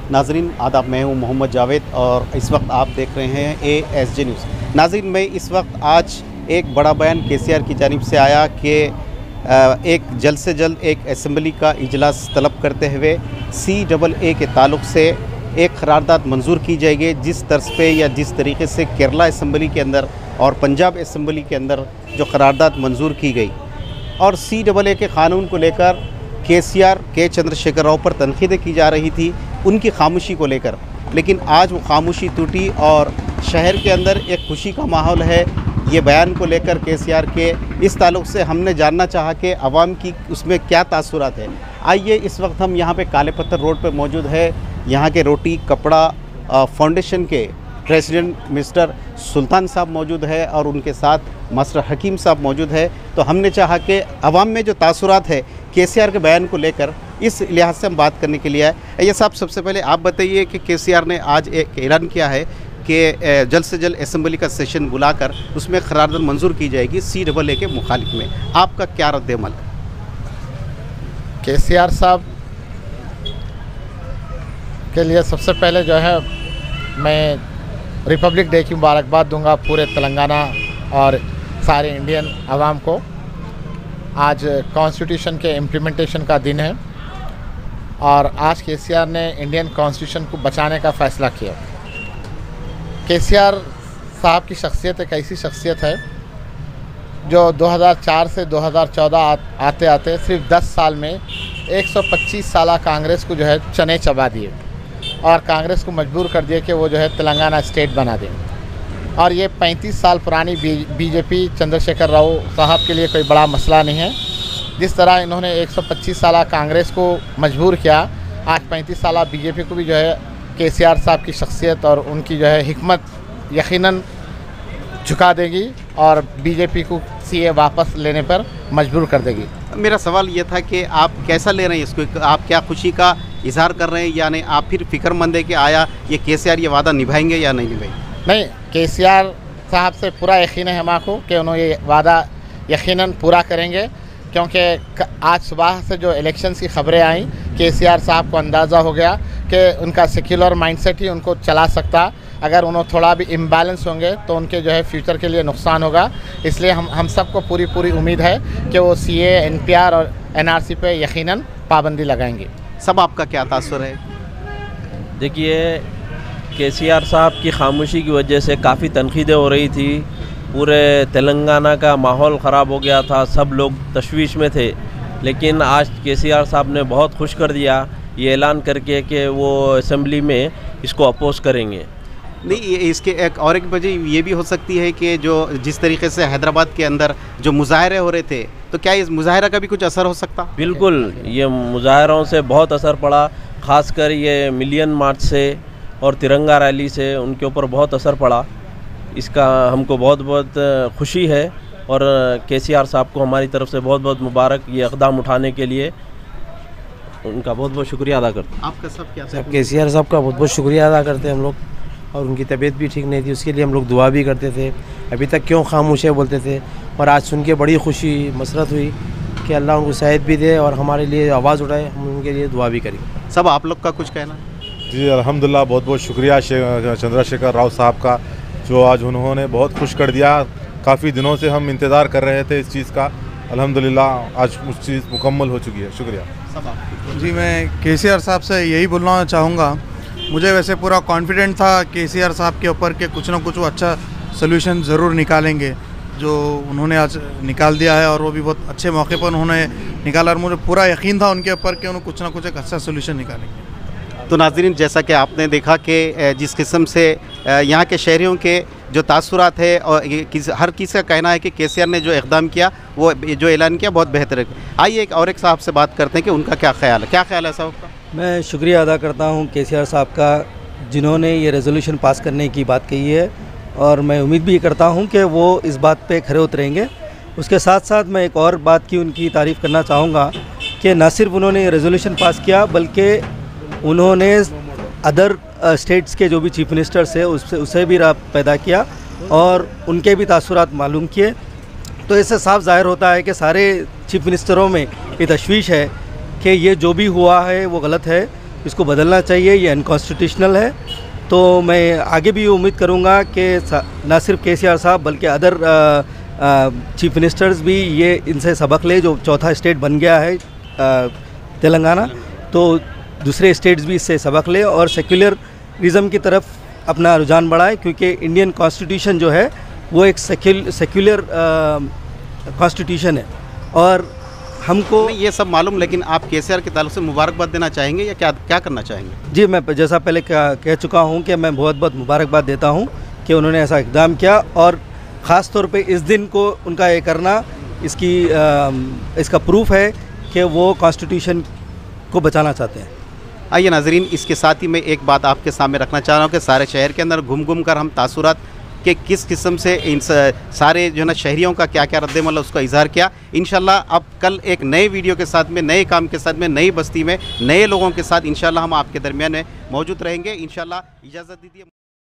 नाजरीन आदाब, मैं हूं मोहम्मद जावेद और इस वक्त आप देख रहे हैं ASJ न्यूज़। नाजरीन, मैं इस वक्त आज एक बड़ा बयान KCR की जानिब से आया कि एक जल्द से जल्द एक असम्बली का इजलास तलब करते हुए CAA के ताल्लुक़ से एक करारदाद मंजूर की जाएगी, जिस तर्ज पे या जिस तरीके से केरला असम्बली के अंदर और पंजाब असम्बली के अंदर जो करारदाद मंजूर की गई और CAA के क़ानून को लेकर KCR के चंद्रशेखर राव पर तनक़ीदें की जा रही थी उनकी खामोशी को लेकर। लेकिन आज वो खामोशी टूटी और शहर के अंदर एक खुशी का माहौल है। ये बयान को लेकर KCR के इस ताल्लुक़ से हमने जानना चाहा कि अवाम की उसमें क्या तासुरात है। आइए, इस वक्त हम यहाँ पे काले पत्थर रोड पे मौजूद है। यहाँ के रोटी कपड़ा फाउंडेशन के प्रेसिडेंट मिस्टर सुल्तान साहब मौजूद है और उनके साथ मास्टर हकीम साहब मौजूद है। तो हमने चाहा कि अवाम में जो तासुरात है KCR के बयान को लेकर, इस लिहाज से हम बात करने के लिए आए। ये साहब, सबसे पहले आप बताइए कि KCR ने आज एक ऐलान किया है कि जल्द से जल्द असम्बली का सेशन बुलाकर उसमें करारदाद मंजूर की जाएगी CAA के मुखालिफ में। आपका क्या रद्द-ए-अमल है? KCR साहब के लिए सबसे पहले जो है मैं रिपब्लिक डे की मुबारकबाद दूंगा पूरे तेलंगाना और सारे इंडियन आवाम को। आज कॉन्स्टिट्यूशन के इम्प्लीमेंटेशन का दिन है और आज KCR ने इंडियन कॉन्स्टिट्यूशन को बचाने का फ़ैसला किया। KCR साहब की शख्सियत एक ऐसी शख्सियत है जो 2004 से 2014 आते आते सिर्फ 10 साल में 125 साल कांग्रेस को जो है चने चबा दिए और कांग्रेस को मजबूर कर दिया कि वो जो है तेलंगाना स्टेट बना दें। और ये 35 साल पुरानी BJP चंद्रशेखर राव साहब के लिए कोई बड़ा मसला नहीं है। जिस तरह इन्होंने 125 साल कांग्रेस को मजबूर किया, आज 35 साल BJP को भी जो है KCR साहब की शख्सियत और उनकी जो है हिकमत यकीनन झुका देगी और BJP को CA वापस लेने पर मजबूर कर देगी। मेरा सवाल ये था कि आप कैसा ले रहे हैं इसको? आप क्या खुशी का इजहार कर रहे हैं या नहीं? आप फिर फ़िक्रमंद है कि आया ये KCR ये वादा निभाएंगे या नहीं निभाएंगे? नहीं, KCR साहब से पूरा यकीन है हमारे कि उन्होंने ये वादा यकीनन पूरा करेंगे, क्योंकि आज सुबह से जो इलेक्शंस की खबरें आई KCR साहब को अंदाज़ा हो गया कि उनका सेक्युलर माइंडसेट ही उनको चला सकता। अगर उन्होंने थोड़ा भी इम्बैलेंस होंगे तो उनके जो है फ्यूचर के लिए नुकसान होगा। इसलिए हम सबको पूरी उम्मीद है कि वो CA NPR और NRC पे यकीनन पाबंदी लगाएंगे। सब आपका क्या तासुर है? देखिए, KCR साहब की खामोशी की वजह से काफ़ी तनक़ीदें हो रही थी। पूरे तेलंगाना का माहौल ख़राब हो गया था, सब लोग तशवीश में थे। लेकिन आज KCR साहब ने बहुत खुश कर दिया ये ऐलान करके कि वो असम्बली में इसको अपोज करेंगे। नहीं, इसके एक वजह ये भी हो सकती है कि जो जिस तरीके से हैदराबाद के अंदर जो मुजाहरे हो रहे थे, तो क्या इस मुजाहरा का भी कुछ असर हो सकता? बिल्कुल, ये मुजाहरों से बहुत असर पड़ा, ख़ासकर ये मिलियन मार्च से और तिरंगा रैली से उनके ऊपर बहुत असर पड़ा। इसका हमको बहुत खुशी है और KCR साहब को हमारी तरफ से बहुत मुबारक ये इक़दाम उठाने के लिए उनका बहुत शुक्रिया अदा करते हैं। आपका सब क्या? KCR साहब का बहुत शुक्रिया अदा करते हैं हम लोग। और उनकी तबीयत भी ठीक नहीं थी, उसके लिए हम लोग दुआ भी करते थे। अभी तक क्यों खामोश है बोलते थे, और आज सुन के बड़ी खुशी मसरत हुई कि अल्लाह उनको सेहत भी दे और हमारे लिए आवाज़ उठाए, हम उनके लिए दुआ भी करेंगे। सब आप लोग का कुछ कहना? जी अल्हम्दुलिल्लाह, बहुत शुक्रिया चंद्रशेखर राव साहब का, जो आज उन्होंने बहुत खुश कर दिया। काफ़ी दिनों से हम इंतज़ार कर रहे थे इस चीज़ का, अल्हम्दुलिल्लाह आज उस चीज़ मुकम्मल हो चुकी है। शुक्रिया। जी, मैं KCR साहब से यही बोलना चाहूँगा। मुझे वैसे पूरा कॉन्फिडेंट था KCR साहब के ऊपर कि कुछ ना कुछ वो अच्छा सोल्यूशन ज़रूर निकालेंगे, जो उन्होंने आज निकाल दिया है और वो भी बहुत अच्छे मौके पर उन्होंने निकाला और मुझे पूरा यकीन था उनके ऊपर कि उन्होंने कुछ ना कुछ एक अच्छा सोल्यूशन निकालेंगे। तो नाज़रीन, जैसा कि आपने देखा कि जिस किस्म से यहाँ के शहरियों के जो तासुरात है और हर किसी का कहना है कि KCR ने जो इक़दाम किया, वो जो ऐलान किया, बहुत बेहतर है। आइए एक साहब से बात करते हैं कि उनका क्या ख्याल है। क्या ख्याल है साहब का? मैं शुक्रिया अदा करता हूं KCR साहब का, जिन्होंने ये रेजोल्यूशन पास करने की बात कही है, और मैं उम्मीद भी करता हूं कि वो इस बात पे खरे उतरेंगे। उसके साथ साथ मैं एक और बात की उनकी तारीफ़ करना चाहूँगा कि न सिर्फ उन्होंने ये रेजोल्यूशन पास किया, बल्कि उन्होंने अदर स्टेट्स के जो भी चीफ मिनिस्टर्स है उससे भी राब्ता पैदा किया और उनके भी तासुरात मालूम किए। तो इससे साफ ज़ाहिर होता है कि सारे चीफ मिनिस्टरों में ये तशवीश है कि ये जो भी हुआ है वो गलत है। इसको बदलना चाहिए, ये अनकॉन्स्टिट्यूशनल है। तो मैं आगे भी उम्मीद करूँगा कि ना सिर्फ KCR साहब बल्कि अदर चीफ मिनिस्टर्स भी ये इनसे सबक ले, जो चौथा स्टेट बन गया है तेलंगाना, तो दूसरे स्टेट्स भी इससे सबक ले और सेक्युलरिज्म की तरफ अपना रुझान बढ़ाए, क्योंकि इंडियन कॉन्स्टिट्यूशन जो है वो एक सेक्युलर कॉन्स्टिट्यूशन है। और हमको नहीं, ये सब मालूम, लेकिन आप KCR के ताल्लुक से मुबारकबाद देना चाहेंगे या क्या करना चाहेंगे? जी, मैं जैसा पहले कह चुका हूँ कि मैं बहुत बहुत मुबारकबाद देता हूँ कि उन्होंने ऐसा इक़दाम किया, और ख़ास तौर पे इस दिन को उनका ये करना इसका प्रूफ है कि वो कॉन्स्टिट्यूशन को बचाना चाहते हैं। आइए नाजरीन, इसके साथ ही मैं एक बात आपके सामने रखना चाह रहा हूँ कि सारे शहर के अंदर घूम कर हम तासुरात कि किस किस्म से इन सारे जो है ना शहरियों का क्या क्या रद्द-ए-अमल उसका इजहार किया। इंशाल्लाह अब कल एक नए वीडियो के साथ में, नए काम के साथ में, नई बस्ती में, नए लोगों के साथ इंशाल्लाह हम आपके दरमियान में मौजूद रहेंगे। इंशाल्लाह इजाज़त दीजिए।